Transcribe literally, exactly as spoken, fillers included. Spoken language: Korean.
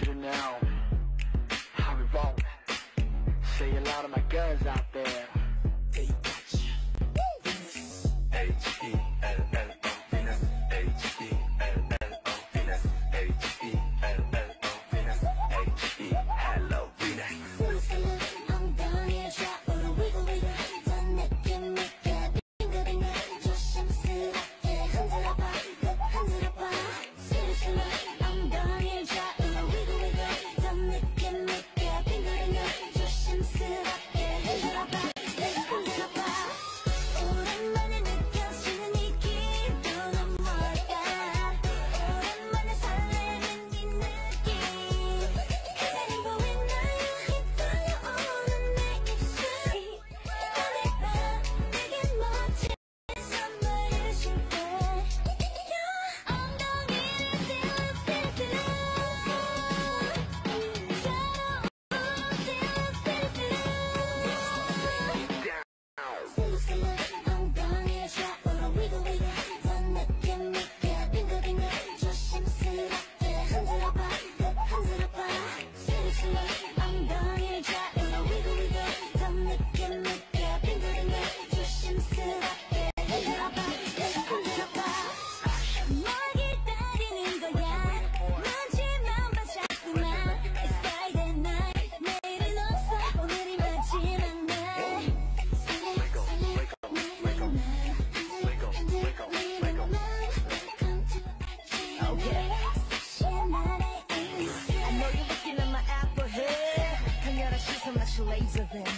you to know how we roll. Say a lot of my guns out there. They got you. H E L L O Venus, H E L L O Venus, H E L L O Venus, H E Hello Venus. 엉덩이를 좌우로 wiggle wiggle 던 느낌 있게 빙글빙글 조심스럽게 흔들어봐 흔들어봐 슬슬 엉덩이를 좌우로 wiggle wiggle 던 느낌 있게 빙글빙글 조심스럽게 흔들어봐 흔들어봐 오랜만에 느껴지는 이 기분은 뭘까 오랜만에 설레는 이 느낌 그대는 보이나요 떨려오는 내 입술이 오늘 밤 내게 멋진 선물을 줄게 엉덩이를 feel feel feel 슬슬 엉덩이를 좌우로 wiggle wiggle 던 느낌 있게 빙글빙글 조심스럽게 흔들어봐 흔들어봐 슬슬 엉덩이를 좌우로 wiggle wiggle 던 느낌 있게 빙글빙글 조심스럽게 흔들어봐 흔들어봐 뭘 기다리는 거야 마지막 밤 자꾸만 It's Friday night 내일은 없어 오늘이 마지막 날 I know you're looking at my apple head. 강렬한 시선 마치 laser beam.